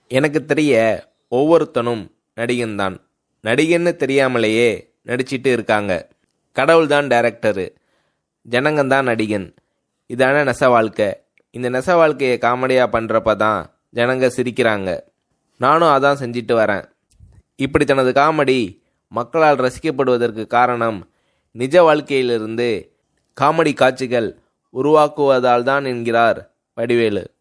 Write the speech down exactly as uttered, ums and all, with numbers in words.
எனக்கு தெரிய ஒவ்வொருத்தனும் நடிகன்தான். நடிகன்னு தெரியாமலேயே நடிச்சிட்டு இருக்காங்க. கடவுள் தான் டைரக்டரு, ஜனங்கந்தான் நடிகன். இதான நெச வாழ்க்கை. இந்த நெச வாழ்க்கையை காமெடியாக பண்ணுறப்ப தான் ஜனங்க சிரிக்கிறாங்க. நானும் அதான் செஞ்சிட்டு வரேன். இப்படி தனது காமெடி மக்களால் ரசிக்கப்படுவதற்கு காரணம் நிஜ வாழ்க்கையிலிருந்து காமெடி காட்சிகள் உருவாக்குவதால் தான் என்கிறார் வடிவேலு.